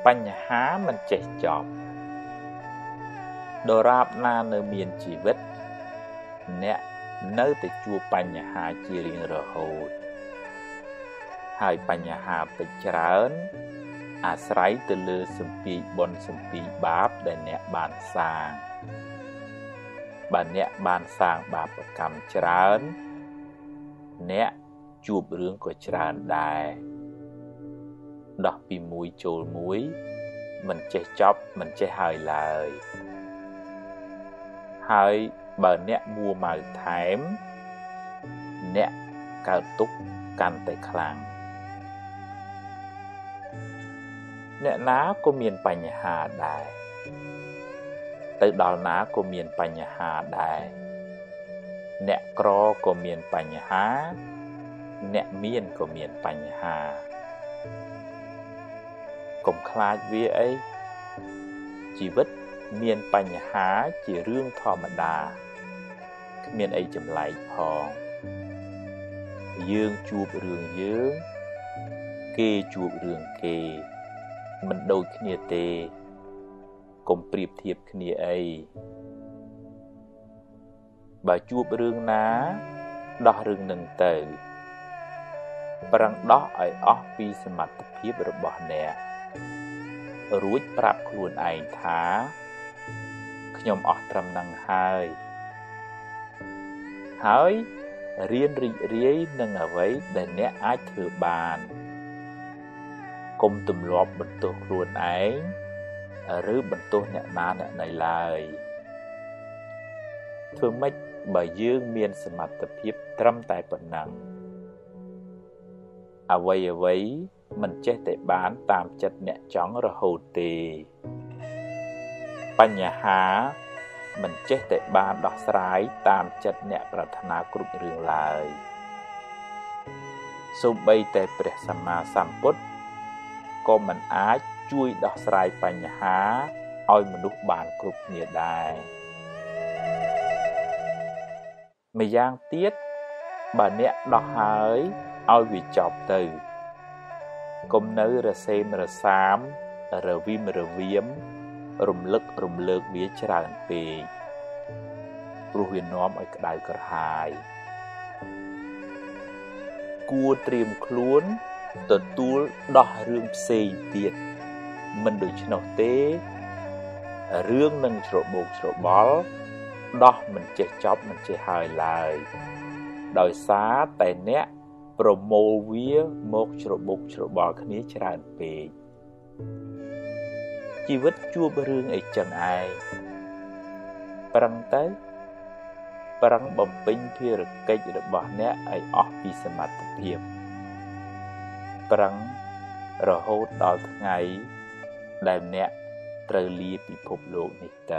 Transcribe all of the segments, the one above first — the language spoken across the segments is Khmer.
បញ្ហាមិនចេះចប់ដរាបណានៅមានជីវិតអ្នកនៅតែជួបបញ្ហាជារៀងរហូតហើយបញ្ហាពេចច្រើនអាស្រ័យទៅលើសម្ពាធបុណ្យសម្ពាធបាបដែលអ្នកបានសាងបើអ្នកបានសាងបាបកម្មច្រើនអ្នកជួបរឿងក៏ច្រើនដែរដោះពីមួយចូលមួយមិនចេះចប់មិនចេះហើយឡើយហើយបើអ្នកមួម៉ៅថែមអ្នកកើតទុក្ខកាន់តែខ្លាំងអ្នកណាក៏មានបញ្ហាដែរទៅដល់ណាក៏មានបញ្ហាដែរអ្នកក្រក៏មានបញ្ហាអ្នកមានក៏មានបញ្ហាកុំខ្លាចវាអីជីវិតមានបញ្ហាជារឿងធម្មតាគ្មានអីចម្លែកផងយើងជួបរឿងយើងគេជួបរឿងគេមិនដូចគ្នាទេកុំប្រៀបធៀបគ្នាអីបើជួបរឿងណាដោះរឿងនឹងទៅប្រឹងដោះឲ្យអស់ពីសមត្ថភាពរបស់អ្នករួចប្រាប់ខ្លួនឯងថាខ្ញុំអស់ត្រឹមនឹងហើយរៀនរីករាយនឹងអ្វីដែលអ្នកអាចធ្វើបានកុំទម្លាប់បន្ទោសខ្លួនឯងឬបន្ទោសអ្នកណាអ្នកណីឡើយធ្វើម៉េចបើយើងមានសមត្ថភាពត្រឹមតែប៉ុណ្ណឹងអ្វីមិនចេះតែបានតាមចិត្តអ្នកចង់រហូតទេបញ្ហាមិនចេះតែបានដោះស្រាយតាមចិត្តអ្នកប្រាថ្នាគ្រប់រឿងឡើយសូម្បីតែព្រះសម្មាសម្ពុទ្ធក៏មិនអាចជួយដោះស្រាយបញ្ហាឲ្យមនុស្សបានគ្រប់គ្នាដែរម្យ៉ាងទៀតបើអ្នកដោះហើយឲ្យវាចប់ទៅកុំនៅរសេមរសាមរវីមរវៀមរំលឹករំលើកវាច្រើនពេកព្រោះវានាំឲ្យក្តៅក្រហាយគួរត្រៀមខ្លួនទទួលដោះរឿងផ្សេងទៀតមិនដូច្នោះទេរឿងនឹងច្របូកច្របល់ដោះមិនចេះចប់មិនចេះហើយឡើយដោយសារតែអ្នកប្រមូលវាមកច្របូកច្របល់គ្នាច្រើនពេកជីវិតជួបរឿងអីចឹងឯងប្រឹងបំពេញភារកិច្ចរបស់អ្នកឲ្យអស់ពីសមត្ថភាពប្រឹងរហូតដល់ថ្ងៃដែលអ្នកត្រូវលាពិភពលោកនេះទៅ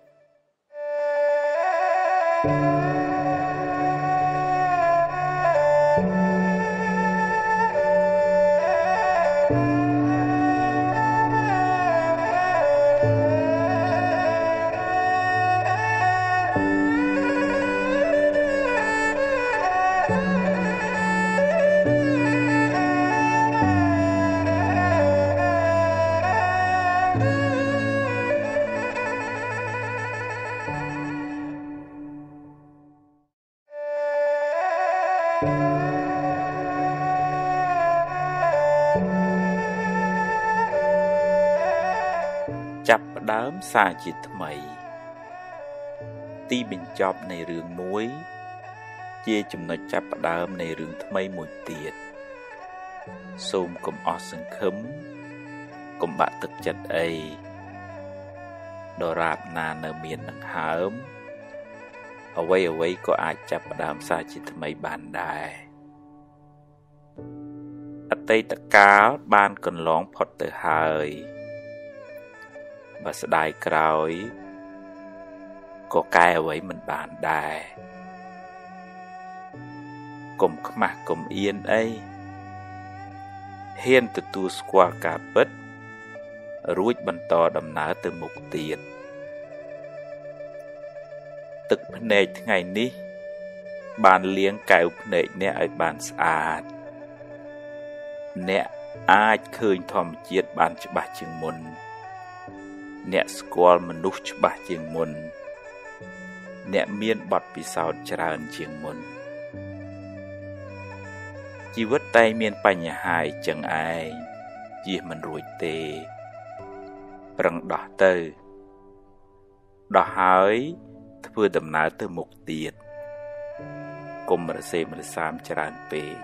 ចាប់ផ្ដើមសារជាថ្មីទីបញ្ចប់នៃរឿងមួយជាចំណុចចាប់ផ្ដើមនៃរឿងថ្មីមួយទៀតសូមកុំអស់សង្ឃឹមកុំបាក់ទឹកចិត្តអីដរាបណានៅមានដង្ហើមអ្វីក៏អាចចាប់ផ្ដើមសារជាថ្មីបានដែរអតីតកាលបានកន្លងផុតទៅហើយបើស្ដាយក្រោយក៏កែអ្វីមិនបានដែរកុំខ្មាស់កុំអៀនអីហ៊ានទទួលស្គាល់ការពិតរួចបន្តដំណើរទៅមុខទៀតទឹកភ្នែកថ្ងៃនេះបានលាងកែវភ្នែកអ្នកឲ្យបានស្អាតអ្នកអាចឃើញធម្មជាតិបានច្បាស់ជាងមុនអ្នកស្គាល់មនុស្សច្បាស់ជាងមុនអ្នកមានបទពិសោធន៍ច្រើនជាងមុនជីវិតតែងមានបញ្ហាអីចឹងឯងជៀសមិនរួចទេប្រឹងដោះទៅដោះហើយធ្វើដំណើរទៅមុខទៀតកុំរសេមរសាមច្រើនពេក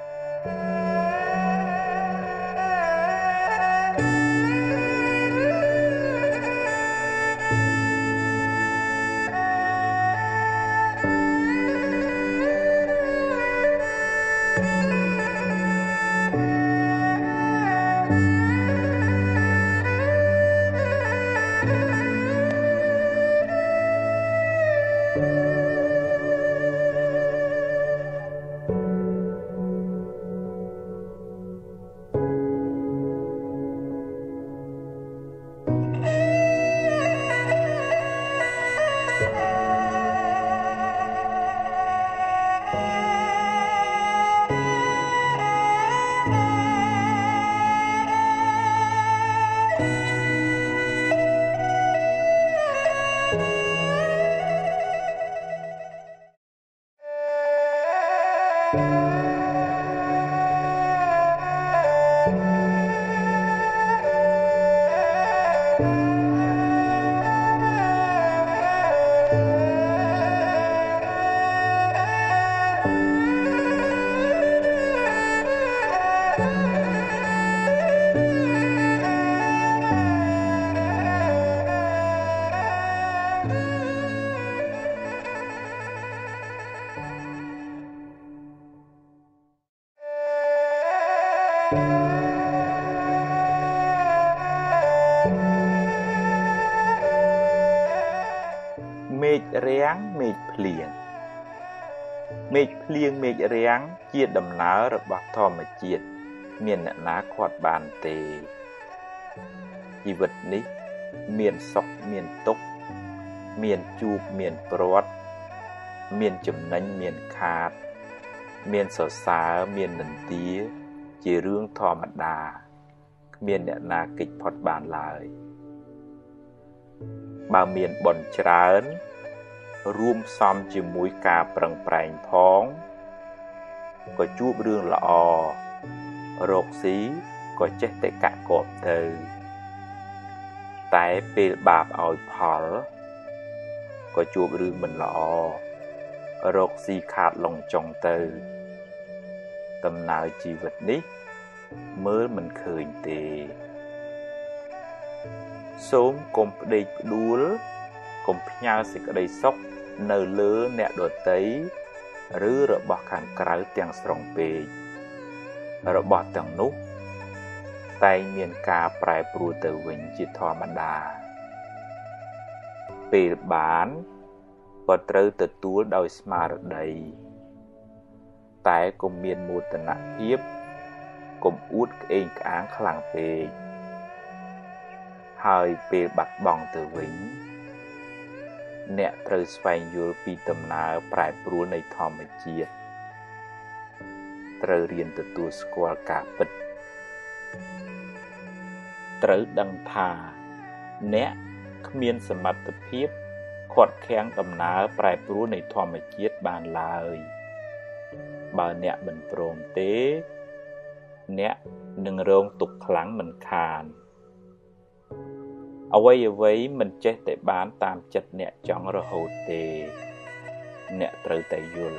មេឃរាំងមេឃភ្លៀងមេឃភ្លៀងមេឃរាំងជាដំណើររបស់ធម្មជាតិមានអ្នកណាខាត់បានទេជីវិតនេះមានសុខមានទុក្ខមានជួបមានព្រាត់មានចំណេញមានខាតមានសរសើរមាននន្ទាជារឿងធម្មតាគ្មានអ្នកណាគេចផុតបានឡើយបើមានបុណ្យច្រើនរួមផ្សំជាមួយការប្រឹងប្រែងផងក៏ជួបរឿងល្អរកស៊ីក៏ចេះតែកាក់កបទៅតែពេលបាបឲ្យផលក៏ជួបរឿងមិនល្អរកស៊ីខាតឡងចុងទៅដំណើរជីវិតនេះមើលមិនឃើញទេសូមកុំផ្ដេកផ្ដួលកុំផ្ញើសេចក្តីសុខនៅលើអ្នកដទៃឬរបស់ខាងក្រៅទាំងស្រុងពេករបស់ទាំងនោះតែងមានការប្រែប្រួលទៅវិញជាធម្មតាពេលបានក៏ត្រូវទទួលដោយស្មារតីតែកុំមានមោទនភាពកុំអួតក្អេងក្អាងខ្លាំងពេកហើយពេលបាត់បង់ទៅវិញអ្នកត្រូវស្វែងយល់ពីដំណើរប្រែប្រួលនៃធម្មជាតិត្រូវរៀនទទួលស្គាល់ការពិតត្រូវដឹងថាអ្នកគ្មានសមត្ថភាពខាត់ខាំងដំណើរប្រែប្រួលនៃធម្មជាតិបានឡើយបើអ្នកមិនព្រមទេអ្នកនឹងរងទុក្ខខ្លាំងមិនខានអ្វីមិនចេះតែបានតាមចិត្តអ្នកចង់រហូតទេអ្នកត្រូវតែយល់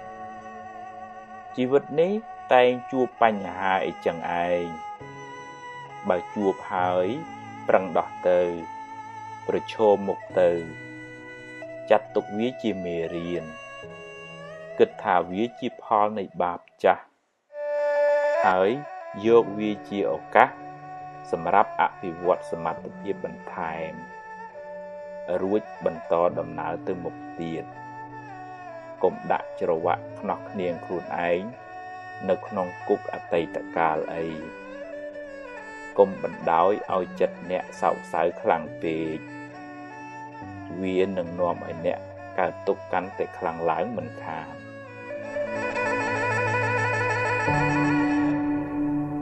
ជីវិតនេះតែងជួបបញ្ហាអីចឹងឯងបើជួបហើយប្រឹងដោះទៅប្រឈមមុខទៅចាត់ទុកវាជាមេរៀនគិតថាវាជាផលនៃបាបចាស់ហើយយកវាជាឱកាសសម្រាប់អភិវឌ្ឍសមត្ថភាពបន្ថែមរួចបន្តដំណើរទៅមុខទៀតកុំដាក់ច្រវាក់ខ្នោះគ្នាខ្លួនឯងនៅក្នុងគុកអតីតកាលអីកុំបណ្ដោយឲ្យចិត្តអ្នកសោកសៅខ្លាំងពេកវានឹងនាំឲ្យអ្នកកើតទុក្ខកាន់តែខ្លាំងឡើងមិនខាន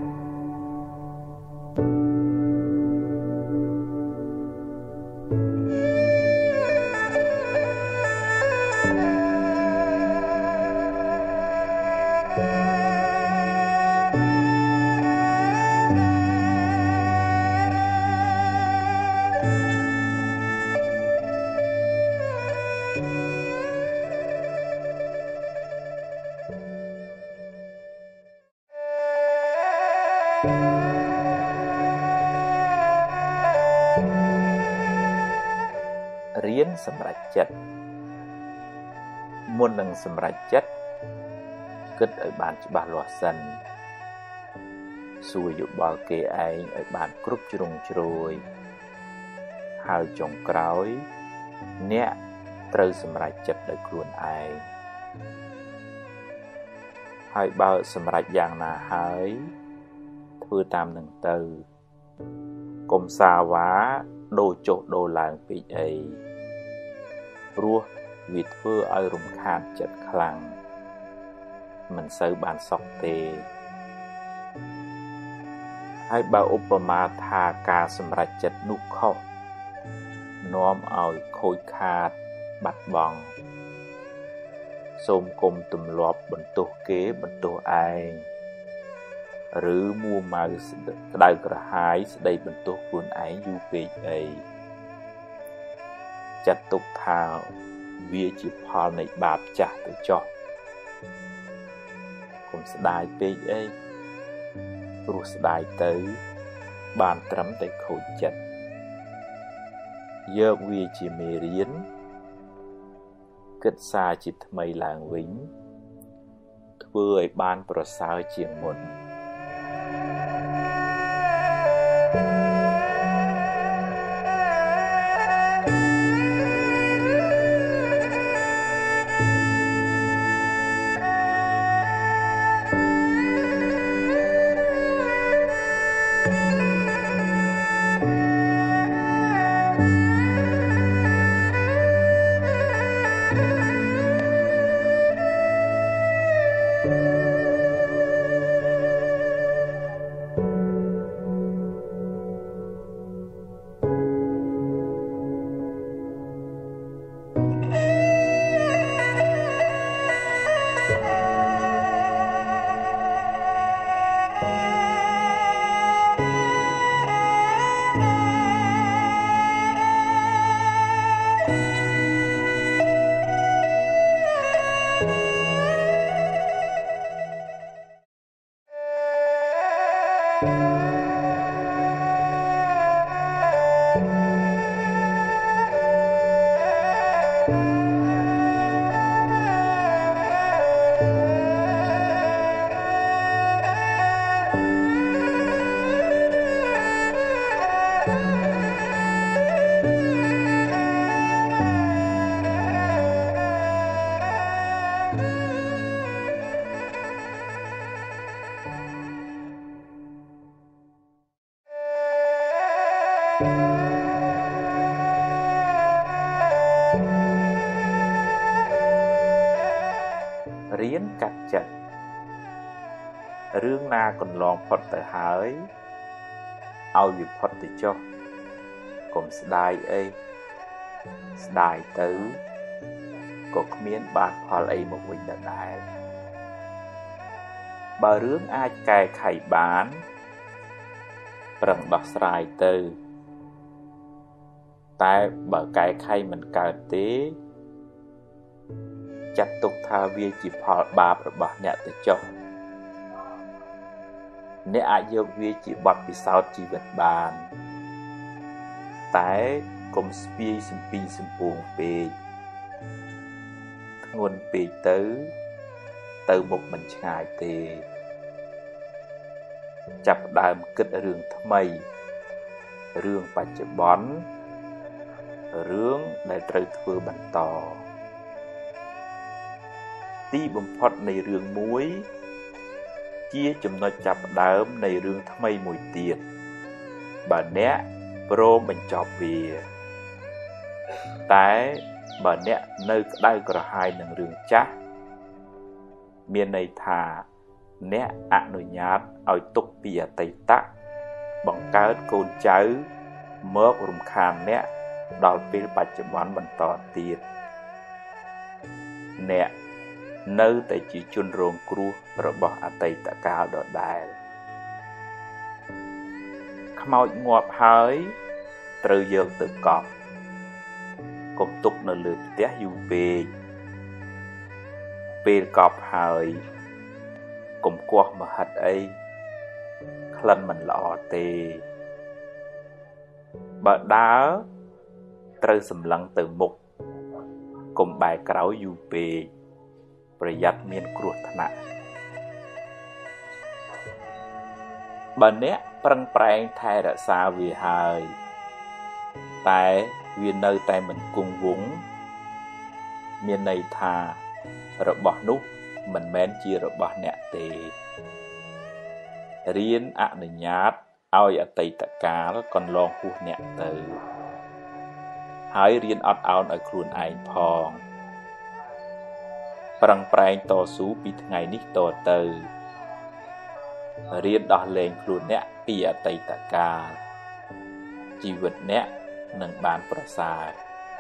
រៀនសម្រេចចិត្តមុននឹងសម្រេចចិត្តគិតឲ្យបានច្បាស់លាស់សិនសួរយោបល់គេឯងឲ្យបានគ្រប់ជ្រុងជ្រោយហើយចុងក្រោយអ្នកត្រូវសម្រេចចិត្តដោយខ្លួនឯងហើយបើសម្រេចយ៉ាងណាហើយធ្វើតាមនឹងទៅកុំសាវ៉ាដូរចុះដូរឡើងពេកអីព្រោះវាធ្វើឲ្យរំខានចិត្តខ្លាំងមិនសូវបានសុខទេហើយបើឧបមាថាការសម្រេចចិត្តនោះខុសនាំឲ្យខូចខាតបាត់បង់សូមគុំទម្លាប់បន្ទោសគេបន្ទោសឯងឬមួម៉ៅក្តៅក្រហាយស្ដីបន្ទោសខ្លួនឯងយូរពេកអីចាត់ទុកថាវាជាផលនៃបាបចាស់ទៅចុះកុំស្ដាយពេកអីព្រោះស្ដាយទៅបានត្រឹមតែខូចចិត្តយកវាជាមេរៀនគិតសារជាថ្មីឡើងវិញធ្វើឲ្យបានប្រសើរជាងមុនរៀនកាត់ចិត្តរឿងណាកន្លងផុតទៅហើយឲ្យវាផុតទៅចុះកុំស្ដាយអីស្ដាយទៅក៏គ្មានបានផលអីមកវិញដដែលបើរឿងអាចកែខៃបានប្រឹងដោះស្រាយទៅតែបើកែខៃមិនកើតទេចាត់ទុកថាវាជាផលបាបរបស់អ្នកទៅចុះអ្នកអាចយកវាជាបទពិសោធន៍ជីវិតបានតែកុំស្ពាយសំពីសំពងពេកធ្ងន់ពេកទៅមុខមិនឆ្ងាយទេចាប់ផ្ដើមគិតរឿងថ្មីរឿងបច្ចុប្បន្នរឿងដែលត្រូវធ្វើបន្តទីបំផុតនៃរឿងមួយជាចំណុចចាប់ផ្ដើមនៃរឿងថ្មីមួយទៀតបើអ្នកព្រមបញ្ចប់វាតែបើអ្នកនៅក្តៅក្រហាយនឹងរឿងចាស់មានន័យថាអ្នកអនុញ្ញាតឲ្យទុកពីអតីតបង្កើតកូនចៅមករំខានអ្នកដល់ពេលបច្ចុប្បន្នបន្តទៀតអ្នកនៅតែជាជនរងគ្រោះរបស់អតីតកាលដដែលខ្មោចងាប់ហើយត្រូវយកទៅកប់កុំទុកនៅលើផ្ទះយូរពេកពេលកប់ហើយកុំគាស់មហិតអីក្លិនមិនល្អទេបើដើរត្រូវសម្លឹងទៅមុខកុំបែរក្រោយយូរពេកប្រយ័ត្នមានគ្រោះថ្នាក់បើអ្នកប្រឹងប្រែងថែរក្សាវាហើយតែវានៅតែមិនគង់វង្សមានន័យថារបស់នោះមិនមែនជារបស់អ្នកទេរៀនអនុញ្ញាតឲ្យអតីតកាលកន្លងហួសអ្នកទៅហើយរៀនអត់ឱនឲ្យខ្លួនឯងផងប្រឹងប្រែងតស៊ូពីថ្ងៃនេះតទៅរៀនដោះលែងខ្លួនអ្នកពីអតីតកាលជីវិតអ្នកនឹងបានប្រសើរ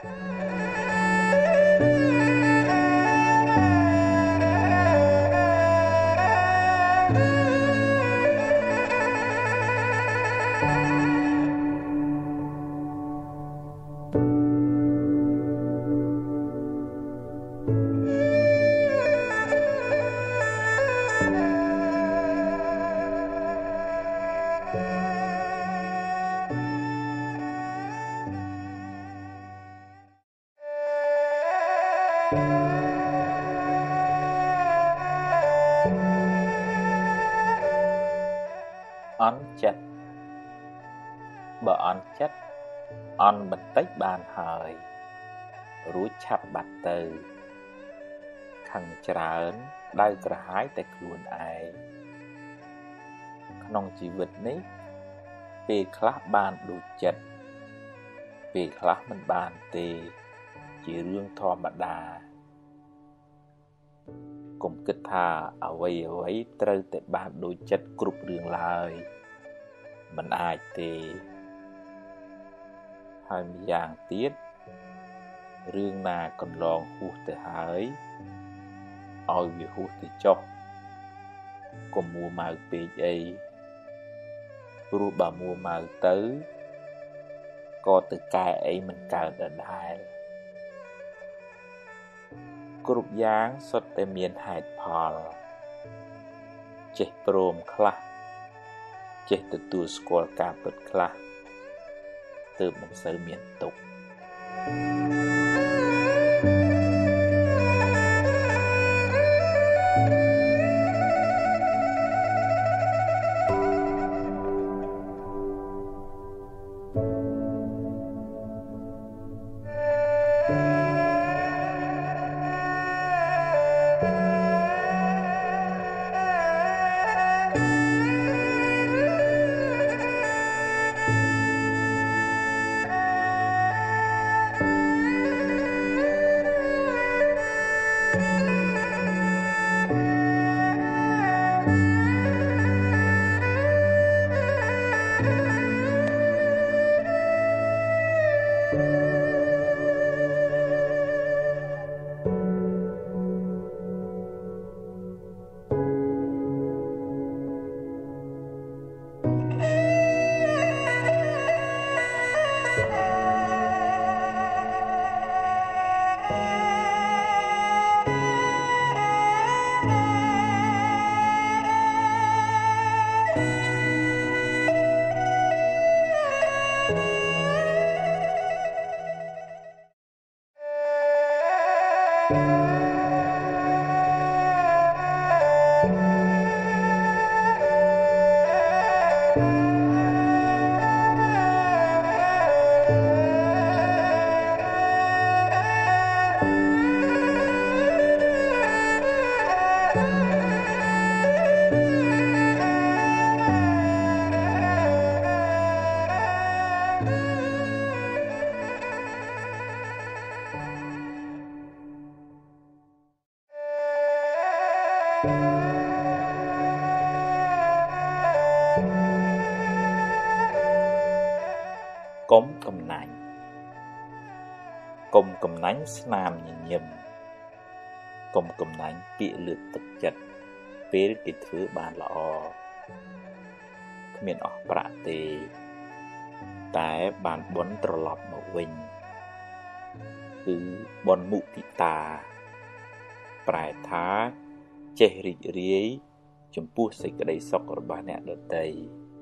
អន់ចិត្តបើអន់ចិត្តអន់បន្តិចបានហើយរួចឆាប់បាត់ទៅខឹងច្រើនដៅក្រហាយតែខ្លួនឯងក្នុងជីវិតនេះពេលខ្លះបានដូចចិត្តពេលខ្លះមិនបានទេជារឿងធម្មតាកុំគិតថាអ្វីត្រូវតែបានដូចចិត្តគ្រប់រឿងឡើយមិនអាចទេហើយម្យ៉ាងទៀតរឿងណាកន្លងហួសទៅហើយឲ្យវាហួសទៅចុះកុំមួម៉ៅពេកអីព្រោះបើមួម៉ៅទៅក៏ទៅកែអីមិនកើតដែរគ្រប់យ៉ាងសុទ្ធតែមានហេតុផលចេះព្រមខ្លះចេះទទួលស្គាល់ការពិតខ្លះទើបមិនសូវមានទុក្ខកុំកំណាញ់ស្នាមញញឹមកុំកំណាញ់ពាក្យលើកទឹកចិត្តពេលគេធ្វើបានល្អគ្មានអស់ប្រាក់ទេតែបានបុណ្យត្រឡប់មកវិញគឺបុណ្យមុទិតាប្រែថាចេះរីករាយចំពោះសេចក្តីសុខរបស់អ្នកដទៃ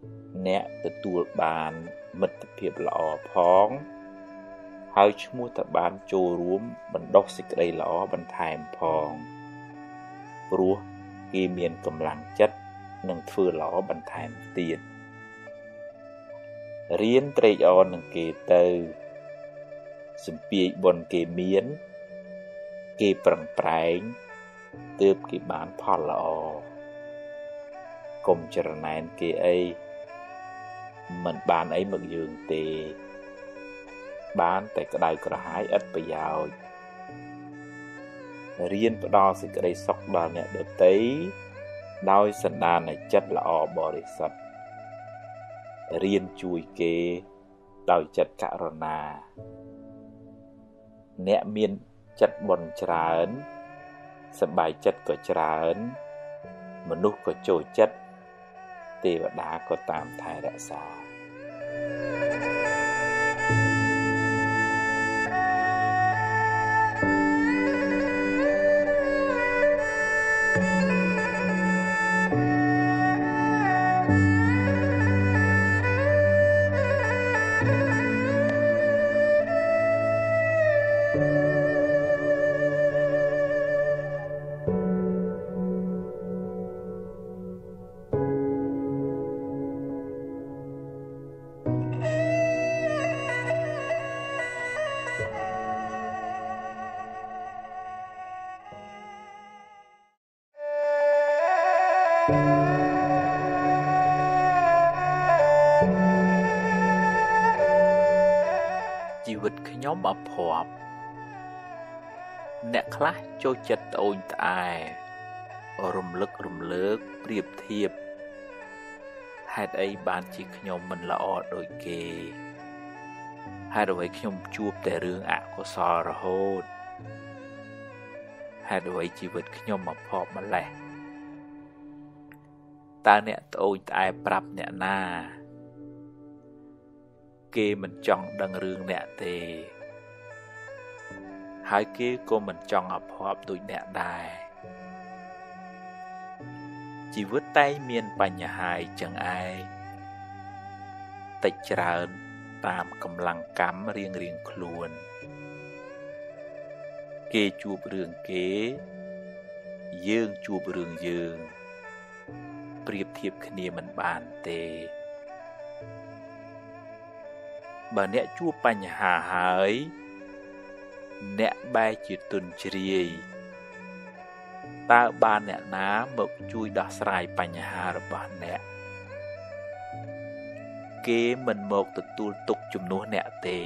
អ្នកទទួលបានមិត្តភាពល្អផងហើយឈ្មោះតបានចូលរួមបណ្ដុះសេចក្តីល្អបន្ថែមផងព្រោះគេមានកម្លាំងចិត្តនិងធ្វើល្អបន្ថែមទៀតរៀនត្រេកអរនឹងគេទៅសំពាយបុណ្យគេមានគេប្រឹងប្រែងទើបគេបានផលល្អកុំច្រណែនគេអីមិនបានអីមកយើងទេបានតែក្តៅក្រហាយឥតប្រយោជន៍រៀនផ្ដល់សេចក្តីសុខដល់អ្នកដទៃដោយសន្តាននៃចិត្តល្អបរិសុទ្ធរៀនជួយគេដោយចិត្តករុណាអ្នកមានចិត្តបុណ្យច្រើនសប្បាយចិត្តក៏ច្រើនមនុស្សក៏ចូលចិត្តទេវតាក៏តាមថែរក្សាជីវិតខ្ញុំអភ័ព្វអ្នកខ្លះចូលចិត្តត្អូញត្អែរំលឹករំលើកប្រៀបធៀបហេតុអីបានជាខ្ញុំមិនល្អដូចគេហេតុអ្វីខ្ញុំជួបតែរឿងអកុសលរហូតហេតុអ្វីជីវិតខ្ញុំអភ័ព្វម្ល៉េះតើអ្នកត្អូញត្អែប្រាប់អ្នកណាគេមិនចង់ដឹងរឿងអ្នកទេហើយគេក៏មិនចង់អភ័ព្វដូចអ្នកដែរជីវិតតែងមានបញ្ហាចឹងឯងតិចច្រើនតាមកម្លាំងកម្មរៀងខ្លួនគេជួបរឿងគេយើងជួបរឿងយើងប្រៀបធៀបគ្នាមិនបានទេបើអ្នកជួបបញ្ហាហើយអ្នកបែរជាទន់ជ្រាយតើបានអ្នកណាមកជួយដោះស្រាយបញ្ហារបស់អ្នកគេមិនមកទទួលទុកជំនួសអ្នកទេ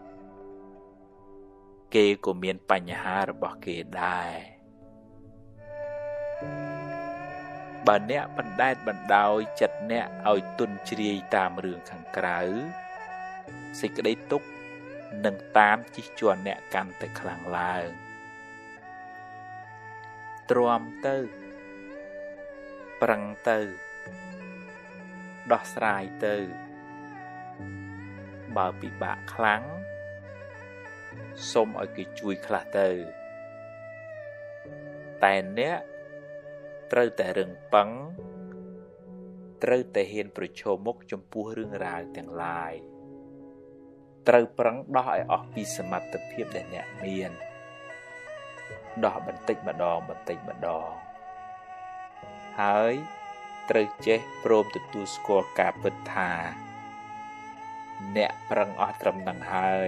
គេក៏មានបញ្ហារបស់គេដែរបើអ្នកបណ្ដែតបណ្ដោយចិត្តអ្នកឲ្យទន់ជ្រាយតាមរឿងខាងក្រៅសេចក្តីទុក្ខនឹងតាមជិះជាន់អ្នកកាន់តែខ្លាំងឡើងទ្រាំទៅប្រឹងទៅដោះស្រាយទៅបើពិបាកខ្លាំងសូមឲ្យគេជួយខ្លះទៅតែអ្នកត្រូវតែរឹងប៉ឹងត្រូវតែហ៊ានប្រឈមមុខចំពោះរឿងរ៉ាវទាំងឡាយត្រូវប្រឹងដោះឲ្យអស់ពីសមត្ថភាពដែលអ្នកមានដោះបន្តិចម្ដងហើយត្រូវចេះព្រមទទួលស្គាល់ការពិតថាអ្នកប្រឹងអស់ត្រឹមនឹងហើយ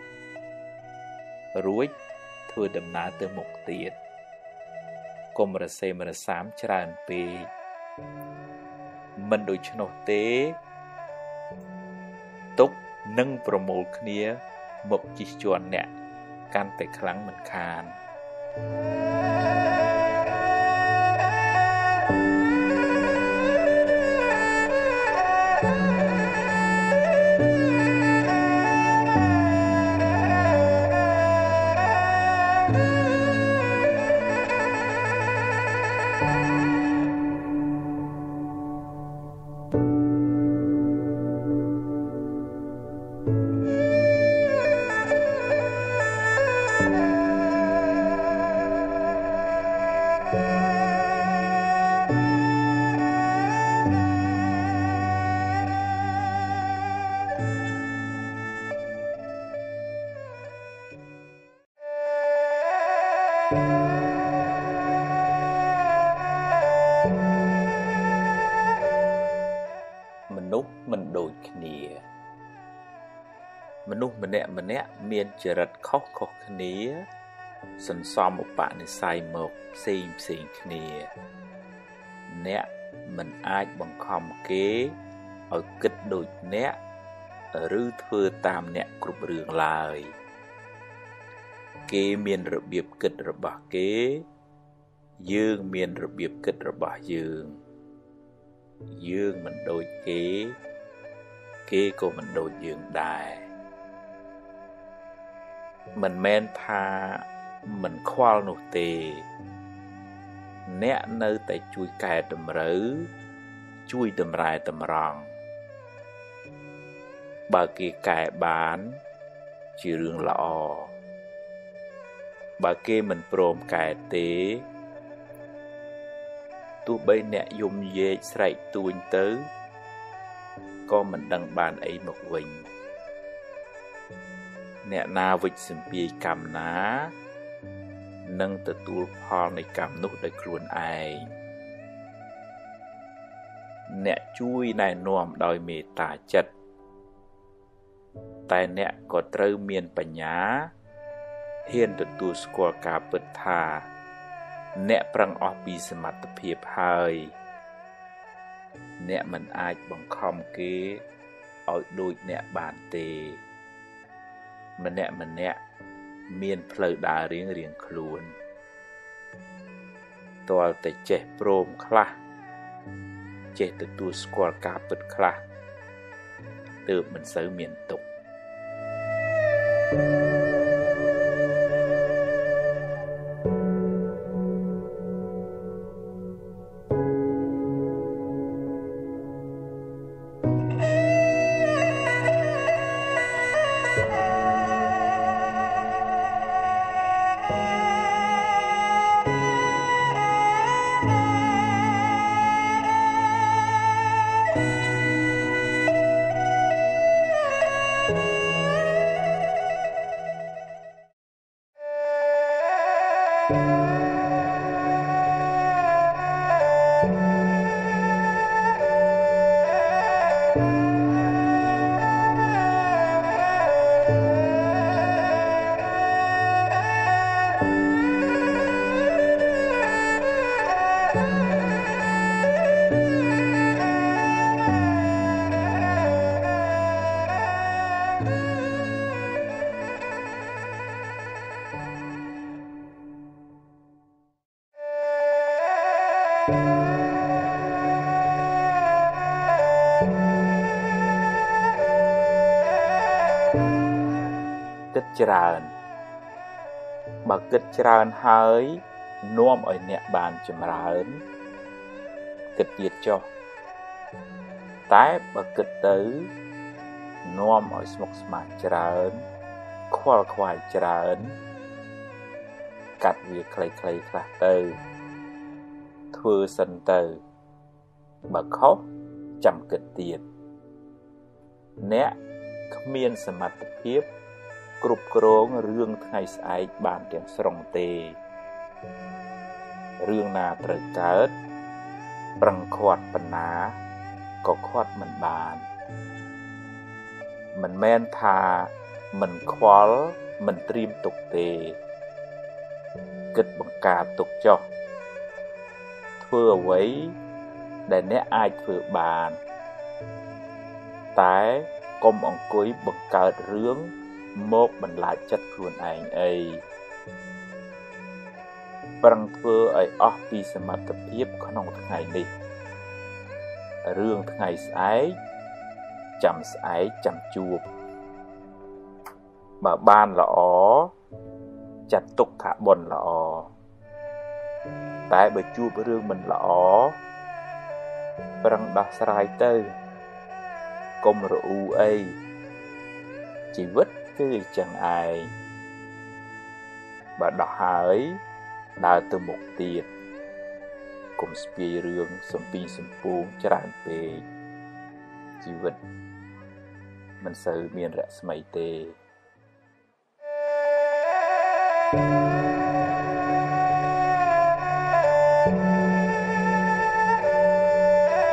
រួចធ្វើដំណើរទៅមុខទៀតកុំរសេមរសាមច្រើនពេកមិនដូច្នោះទេទុកនឹងប្រមូលគ្នាមកជិះជាន់អ្នកកាន់តែខ្លាំងមិនខានមនុស្សមិនដូចគ្នាមនុស្សម្នាក់មានចរិតខុសគ្នាសន្សំឧបនិស្ស័យមកផ្សេងគ្នាអ្នកមិនអាចបង្ខំគេឲ្យគិតដូចអ្នកឬធ្វើតាមអ្នកគ្រប់រឿងឡើយគេមានរបៀបគិតរបស់គេយើងមានរបៀបគិតរបស់យើងមិនដូចគេក៏មិនដូចយើងដែរមិនមែនថាមិនខ្វល់នោះទេអ្នកនៅតែជួយកែតម្រូវជួយតម្រែតម្រង់បើគេកែបានជារឿងល្អបើគេមិនព្រមកែទេទោះបីអ្នកយំយែកស្រែកទួញទៅក៏មិនដឹងបានអីមកវិញអ្នកណាវិច្ចសម្ពាយកម្មណានឹងទទួលផលនៃកម្មនោះដោយខ្លួនឯងអ្នកជួយណែនាំដោយមេត្តាចិត្តតែអ្នកក៏ត្រូវមានបញ្ញាហ៊ានទទួលស្គាល់ការពិតថាអ្នកប្រឹងអស់ពីសមត្ថភាពហើយអ្នកមិនអាចបង្ខំគេឲ្យដូចអ្នកបានទេម្នាក់មានផ្លូវដើររៀងខ្លួនទាល់តែចេះព្រមខ្លះចេះទទួលស្គាល់ការពិតខ្លះទើបមិនសូវមានទុក្ខគិតច្រើនបើគិតច្រើនហើយនាំឲ្យអ្នកបានចម្រើនគិតទៀតចុះតែបើគិតទៅនាំឲ្យស្មុគស្មាញច្រើនខ្វល់ខ្វាយច្រើនកាត់វាខ្លីៗខ្លះទៅធ្វើសិនទៅបើខុសចាំគិតទៀតអ្នកគ្មានសមត្ថភាពគ្រប់គ្រងរឿងថ្ងៃស្អែកបានទាំងស្រុងទេរឿងណាត្រូវកើតប្រឹងខាត់ប៉ុណ្ណាក៏ខាត់មិនបានមិនមែនថាមិនខ្វល់មិនត្រៀមទុកទេគិតបង្ការទុកចុះធ្វើអ្វីដែលអ្នកអាចធ្វើបានតែកុំអង្គុយបង្កើតរឿងមកបន្លាចចិត្តខ្លួនឯងអីប្រឹងធ្វើឲ្យអស់ពីសមត្ថភាពក្នុងថ្ងៃនេះរឿងថ្ងៃស្អែកចាំស្អែកចាំជួបបើបានល្អចាត់ទុកថាបុណ្យល្អតែបើជួបរឿងមិនល្អប្រឹងដោះស្រាយទៅកុំរអ៊ូអីជីវិតគឺចឹងឯងបើដោះហើយដើរទៅមុខទៀតកុំស្ពាយរឿងសំពីសំពងច្រើនពេកជីវិតមិនសូវមានរស្មីទេ